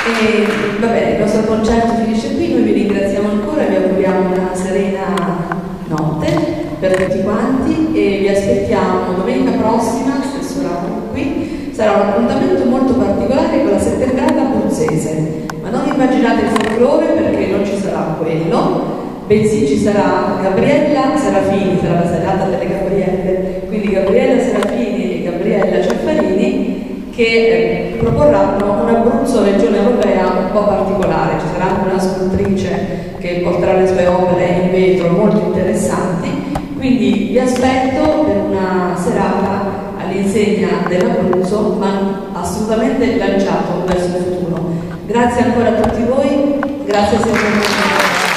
E va bene, il nostro concerto finisce qui, noi vi ringraziamo ancora, vi auguriamo una serena notte per tutti quanti e vi aspettiamo domenica prossima, stesso orario qui. Sarà un appuntamento molto particolare con la settembrata abruzzese, ma non immaginate il folklore perché non ci sarà quello, bensì ci sarà Gabriella Serafini, sarà la serata delle Gabrielle, quindi Gabriella Serafini e Gabriella Ceffarini che proporranno un Abruzzo regione europea un po' particolare. Ci sarà anche una scultrice che porterà le sue opere in vetro molto interessanti, quindi vi aspetto per una serata all'insegna dell'Abruzzo, ma assolutamente lanciato verso il futuro. Grazie ancora a tutti voi, grazie sempre a voi.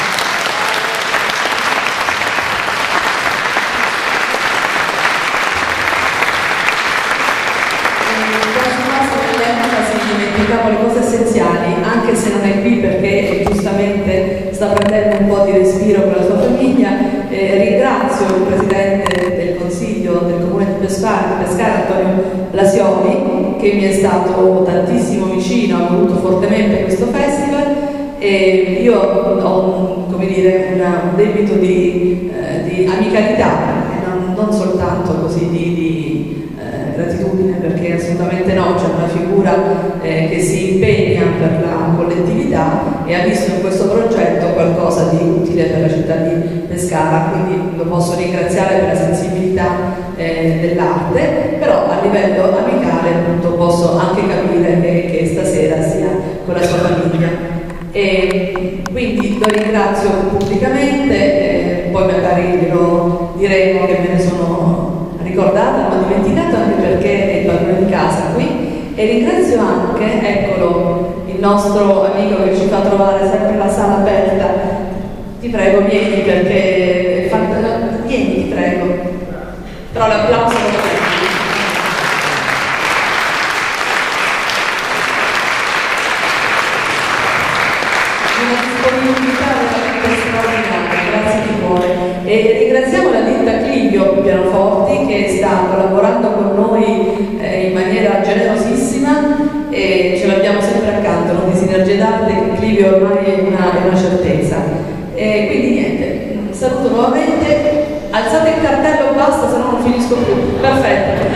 Le cose essenziali, anche se non è qui perché giustamente sta prendendo un po' di respiro con la sua famiglia. Ringrazio il Presidente del Consiglio del Comune di Pescara, Antonio Blasioni, che mi è stato tantissimo vicino, ha voluto fortemente questo festival e io ho come dire, un debito di amicalità, non soltanto così di gratitudine, perché assolutamente no, c'è una figura che si impegna per la collettività e ha visto in questo progetto qualcosa di utile per la città di Pescara, quindi lo posso ringraziare per la sensibilità dell'arte, però a livello amicale appunto posso anche capire che stasera sia con la sua famiglia. E quindi lo ringrazio pubblicamente, poi magari glielo diremo che me ne sono ricordata, ma dimenticato anche perché è il padrone di casa qui. E ringrazio anche, eccolo, il nostro amico che ci fa trovare sempre la sala aperta. Ti prego, vieni perché vieni, ti prego. Però l'applauso lo prego. Una disponibilità veramente straordinaria, grazie di cuore. E ringraziamo la ditta Clivio Pianoforti che sta collaborando con noi in maniera generosissima e ce l'abbiamo sempre accanto, non di sinergie d'arte, che Clivio ormai è una certezza. E quindi niente, saluto nuovamente, alzate il cartello, basta, se no non finisco più. Perfetto.